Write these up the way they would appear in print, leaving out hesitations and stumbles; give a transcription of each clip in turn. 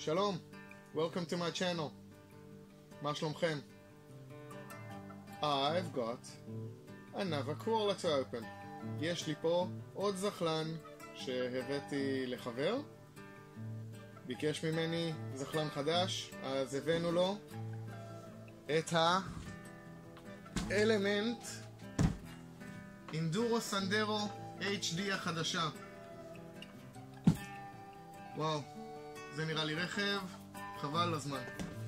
Shalom, welcome to my channel. מה שלומכם? I've got another crawler to open. יש לי פה עוד זחלן שהבאתי לחבר. ביקש ממני זחלן חדש, אז הבאנו לו את האלמנט אינדורו סנדרו HD החדשה. וואו, זה נראה לי רכב חבל הזמן.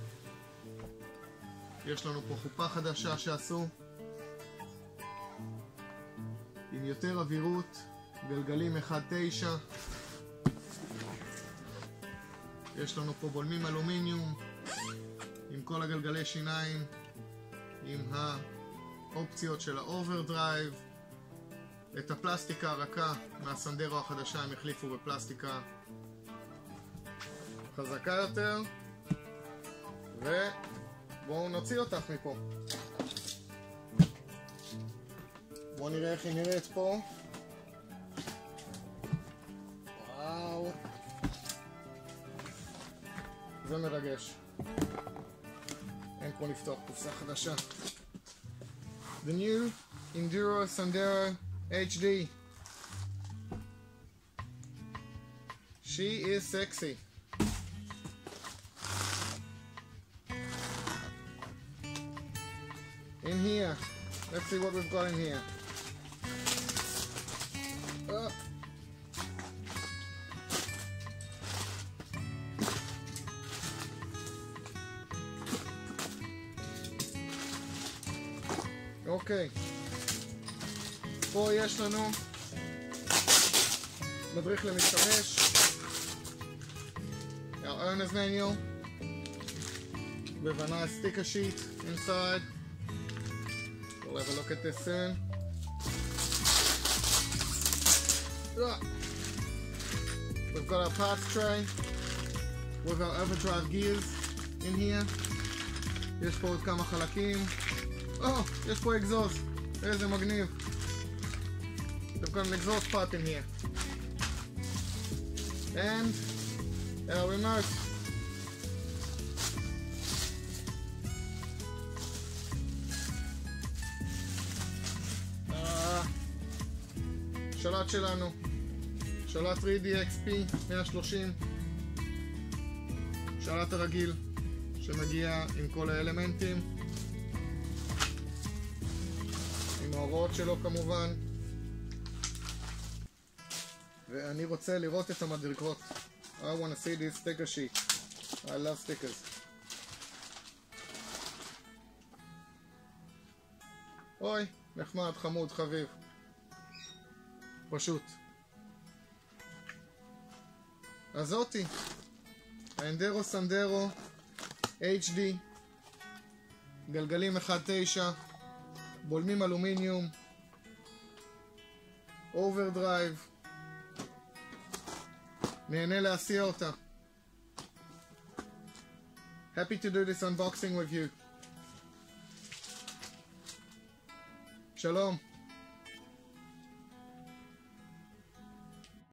יש לנו פה חופה חדשה שעשו עם יותר אווירות, גלגלים 1.9, יש לנו פה בולמים אלומיניום עם כל הגלגלי שיניים, עם האופציות של האוברדרייב. את הפלסטיקה הרכה מהסנדרו החדשה הם החליפו בפלסטיקה חזקה יותר, ובואו נוציא אותך מפה. בואו נראה איך היא נראית פה. וואו, זה מרגש. אין כמו לפתוח קופסה חדשה. The new Enduro Sandero HD. She is sexy. In here, let's see what we've got in here. אוקיי, פה יש לנו מדריך למשתמש, our owner's manual with a nice sticker sheet inside. We'll have a look at this soon. We've got our parts tray with our overdrive gears in here. יש פה עוד כמה חלקים. יש פה אגזוז, איזה מגניב. We've got an exhaust pipe in here. And our remote. שלט שלנו, שלט 3D XP 130, שלט הרגיל שמגיע עם כל האלמנטים, עם ההוראות שלו כמובן. ואני רוצה לראות את המדריקות. I want to see this sticker sheet. I love stickers. אוי, נחמד, חמוד, חביב. פשוט. אז זאתי, האנדרו סנדרו HD, גלגלים 1.9, בולמים אלומיניום, אוברדרייב. נהנה להסיע אותה. Happy to do this unboxing with you. שלום.